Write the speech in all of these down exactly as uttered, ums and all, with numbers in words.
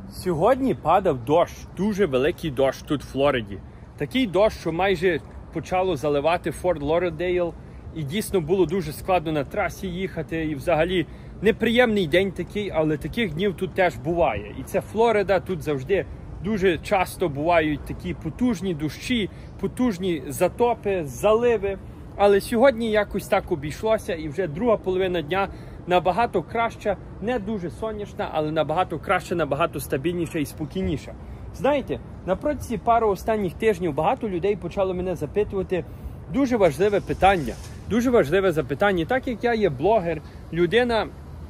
Сьогодні падав дощ, дуже великий дощ тут в Флориді. Такий дощ, що майже почало заливати Форт Лодердейл. І дійсно було дуже складно на трасі їхати. І взагалі неприємний день такий, але таких днів тут теж буває. І це Флорида, тут завжди дуже часто бувають такі потужні дощі, потужні затопи, заливи. Але сьогодні якось так обійшлося, і вже друга половина дня набагато краща, не дуже сонячна, але набагато краща, набагато стабільніша і спокійніша. Знаєте, на протязі пару останніх тижнів багато людей почало мене запитувати дуже важливе питання. Дуже важливе запитання. Так як я є блогер, людина,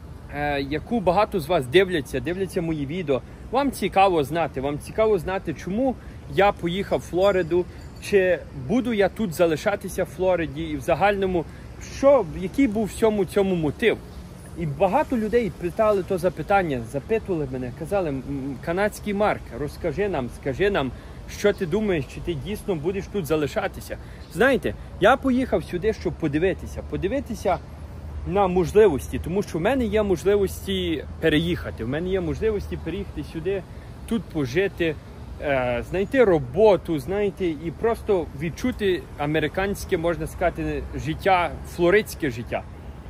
е, яку багато з вас дивляться, дивляться мої відео, вам цікаво знати, вам цікаво знати, чому я поїхав в Флориду, чи буду я тут залишатися в Флориді, і в загальному, що, який був всьому цьому мотив. І багато людей питали то запитання, запитували мене, казали: канадський Марк, розкажи нам, скажи нам, що ти думаєш, чи ти дійсно будеш тут залишатися. Знаєте, я поїхав сюди, щоб подивитися, подивитися на можливості, тому що в мене є можливості переїхати, в мене є можливості переїхати сюди, тут пожити, е, знайти роботу, знаєте, і просто відчути американське, можна сказати, життя, флоридське життя.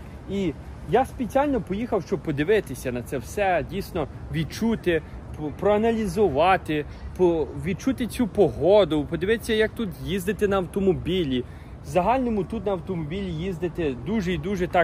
І я спеціально поїхав, щоб подивитися на це все, дійсно відчути, проаналізувати, відчути цю погоду, подивитися, як тут їздити на автомобілі. В загальному тут на автомобілі їздити дуже і дуже так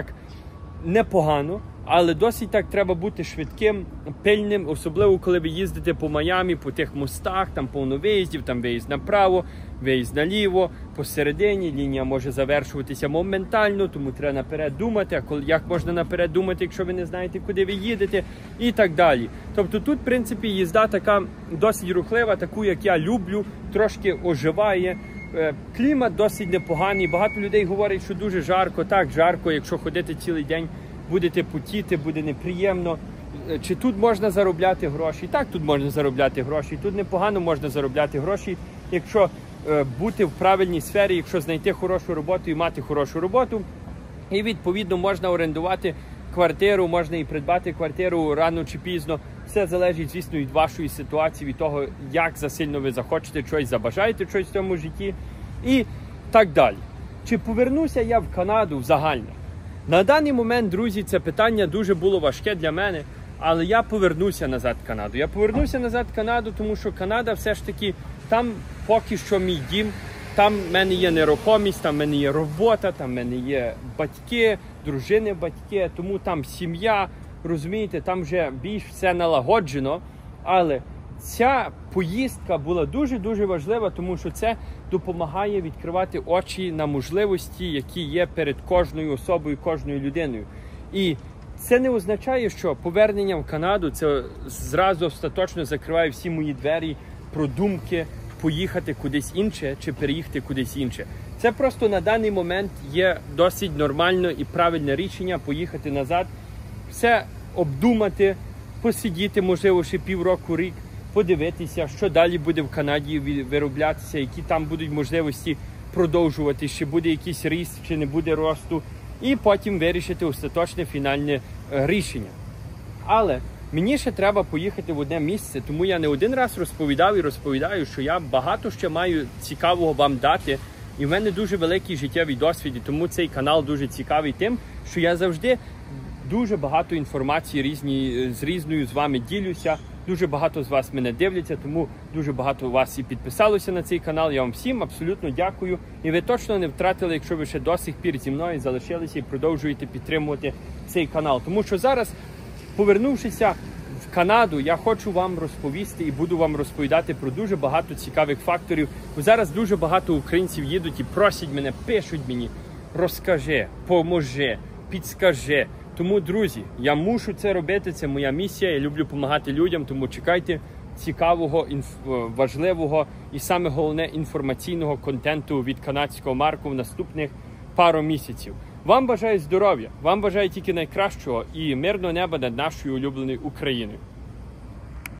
непогано, але досить так треба бути швидким, пильним, особливо коли ви їздите по Майамі, по тих мостах, там повно виїздів, там виїзд направо, виїзд наліво, посередині лінія може завершуватися моментально, тому треба наперед думати, а коли, як можна наперед думати, якщо ви не знаєте, куди ви їдете, і так далі. Тобто тут, в принципі, їзда така досить рухлива, таку, як я люблю, трошки оживає. Клімат досить непоганий, багато людей говорять, що дуже жарко. Так, жарко, якщо ходити цілий день, будете потіти, буде неприємно. Чи тут можна заробляти гроші? Так, тут можна заробляти гроші. Тут непогано можна заробляти гроші, якщо е, бути в правильній сфері, якщо знайти хорошу роботу і мати хорошу роботу. І, відповідно, можна орендувати квартиру, можна і придбати квартиру рано чи пізно. Все залежить, звісно, від вашої ситуації, від того, як засильно ви захочете щось, забажаєте щось в цьому житті і так далі. Чи повернуся я в Канаду в загальне? На даний момент, друзі, це питання дуже було важке для мене, але я повернуся назад в Канаду. Я повернуся назад в Канаду, тому що Канада все ж таки, там поки що мій дім, там в мене є нерухомість, там в мене є робота, там в мене є батьки, дружини батьки, тому там сім'я, розумієте, там вже більш все налагоджено. Але ця поїздка була дуже-дуже важлива, тому що це допомагає відкривати очі на можливості, які є перед кожною особою, кожною людиною. І це не означає, що повернення в Канаду це зразу остаточно закриває всі мої двері про думки поїхати кудись інше чи переїхати кудись інше. Це просто на даний момент є досить нормально і правильне рішення поїхати назад, все обдумати, посидіти, можливо, ще півроку, рік, подивитися, що далі буде в Канаді вироблятися, які там будуть можливості продовжувати, чи буде якийсь ріст, чи не буде росту, і потім вирішити остаточне фінальне рішення. Але мені ще треба поїхати в одне місце, тому я не один раз розповідав і розповідаю, що я багато ще маю цікавого вам дати, і в мене дуже великий життєвий досвід, і тому цей канал дуже цікавий тим, що я завжди дуже багато інформації різні, з різною з вами ділюся. Дуже багато з вас мене дивляться, тому дуже багато вас і підписалося на цей канал. Я вам всім абсолютно дякую. І ви точно не втратили, якщо ви ще до сих пір зі мною залишилися і продовжуєте підтримувати цей канал. Тому що зараз, повернувшися в Канаду, я хочу вам розповісти і буду вам розповідати про дуже багато цікавих факторів. Бо зараз дуже багато українців їдуть і просять мене, пишуть мені: розкажи, поможи, підскажи. Тому, друзі, я мушу це робити, це моя місія, я люблю допомагати людям, тому чекайте цікавого, інф... важливого і саме головне інформаційного контенту від канадського Марку в наступних пару місяців. Вам бажаю здоров'я, вам бажаю тільки найкращого і мирного неба над нашою улюбленою Україною.